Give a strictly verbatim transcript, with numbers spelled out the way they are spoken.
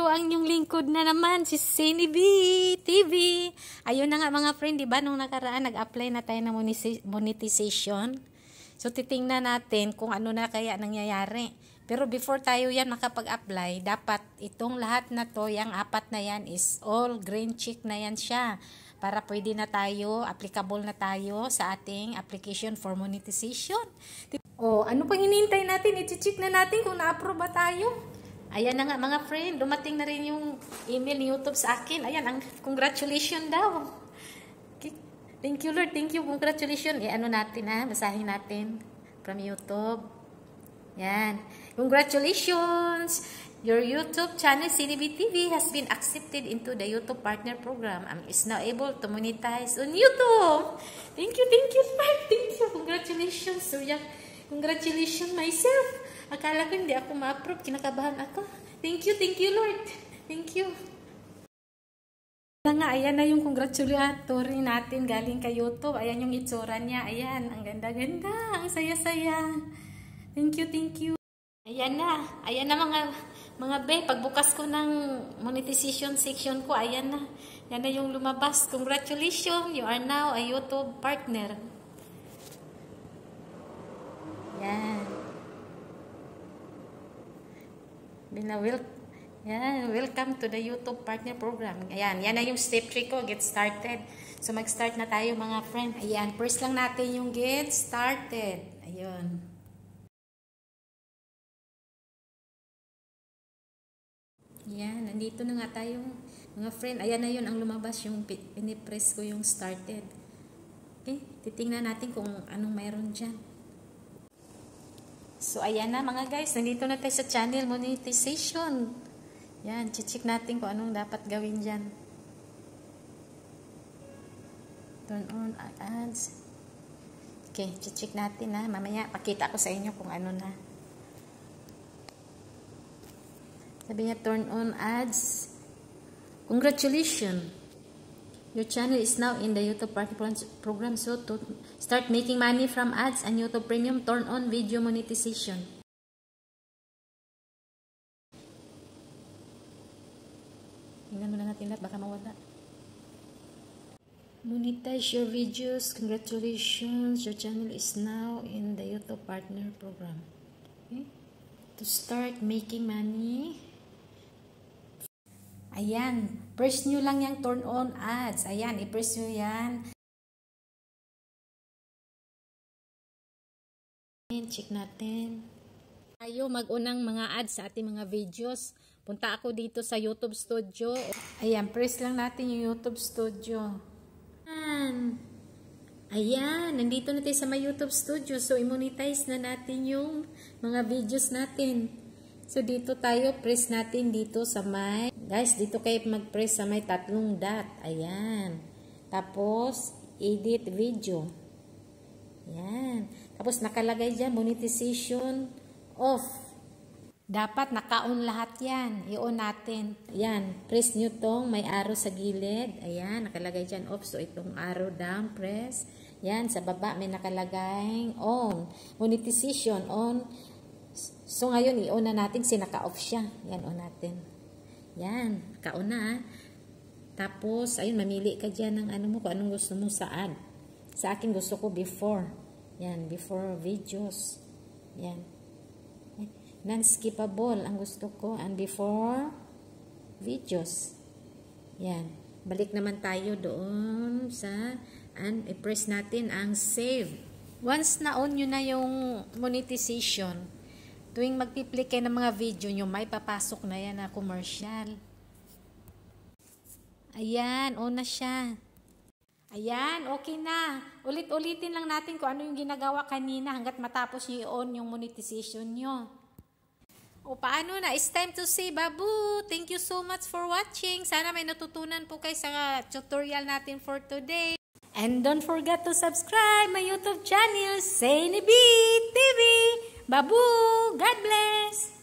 ang inyong lingkod na naman, si Sini B T V. Ayun na nga mga friend, di ba, nung nakaraan, nag-apply na tayo ng monetization. So, titingnan natin kung ano na kaya nangyayari. Pero before tayo yan makapag-apply, dapat itong lahat na to, yung apat na yan, is all green check na yan siya. Para pwede na tayo, applicable na tayo sa ating application for monetization. O, ano pang hinihintay natin? I-check na natin kung na-approve ba tayo. Ayan na nga mga friend, dumating na rin yung email ni YouTube sa akin. Ayan, ang congratulations daw. Okay. Thank you Lord, thank you, congratulations. E ano natin ha, basahin natin from YouTube. Yan, congratulations. Your YouTube channel, Sini B T V, has been accepted into the YouTube Partner Program and is now able to monetize on YouTube. Thank you, thank you Lord, thank you, congratulations. So yeah, congratulations myself. Akala ko hindi ako ma-approve. Kinakabahan ako. Thank you, thank you, Lord. Thank you. Ayan nga, ayan na yung congratulatory natin galing kay YouTube. Ayan yung itsura niya. Ayan, ang ganda-ganda. Ang saya-saya. Thank you, thank you. Ayan na. Ayan na mga, mga be. Pagbukas ko ng monetization section ko, ayan na. Yan na yung lumabas. Congratulations. You are now a YouTube partner. Yan. Will, yan, welcome to the YouTube Partner Program. Ayan, yan na yung step three ko, get started. So, mag-start na tayo mga friend. Ayan, first lang natin yung get started. Ayun. Ayan, nandito na nga tayo mga friend. Ayan na yun ang lumabas, yung pinipress ko yung started. Okay, titingnan natin kung anong mayroon dyan. So, ayan na mga guys. Nandito na tayo sa channel monetization. Yan, check natin kung anong dapat gawin dyan. Turn on ads. Okay, check natin ha. Mamaya, pakita ko sa inyo kung ano na. Sabi niya, turn on ads. Congratulations! Your channel is now in the YouTube Partner Program, so to start making money from ads and YouTube Premium, turn on video monetization. Tingnan muna natin lahat, baka mawala. Monetize your videos. Congratulations, your channel is now in the YouTube Partner Program. Okay? To start making money. Ayan, press nyo lang yung turn on ads. Ayan, i-press nyo yan. Check natin. Tayo mag-unang mga ads sa ating mga videos. Punta ako dito sa YouTube Studio. Ayan, press lang natin yung YouTube Studio. Ayan. Ayan, nandito na tayo sa my YouTube Studio. So, i-monetize na natin yung mga videos natin. So, dito tayo, press natin dito sa may, guys, dito kayo mag-press sa may tatlong dot. Ayan. Tapos, edit video. Ayan. Tapos, nakalagay dyan, monetization off. Dapat naka-on lahat yan. I-on natin. Ayan. Press nyo tong may arrow sa gilid. Ayan. Nakalagay dyan off. So, itong arrow down, press. Ayan. Sa baba, may nakalagay on. Monetization on. So, ngayon, i-on na natin kasi naka-off siya. Yan, on natin. Yan, naka-on na. Tapos, ayun, mamili ka dyan ng ano mo, kung anong gusto mo sa ad. Sa akin, gusto ko before. Yan, before videos. Yan. Non-skippable ang gusto ko. And before videos. Yan. Balik naman tayo doon sa, and i-press natin ang save. Once na-on nyo na yung monetization, tuwing magpipli kayo ng mga video nyo, may papasok na yan na commercial. Ayan, on na siya. Ayan, okay na. Ulit-ulitin lang natin kung ano yung ginagawa kanina hanggat matapos nyo i-on yung monetization nyo. O paano na? It's time to say babu. Thank you so much for watching. Sana may natutunan po kayo sa tutorial natin for today. And don't forget to subscribe my YouTube channel, Sini B T V. Babu, God bless!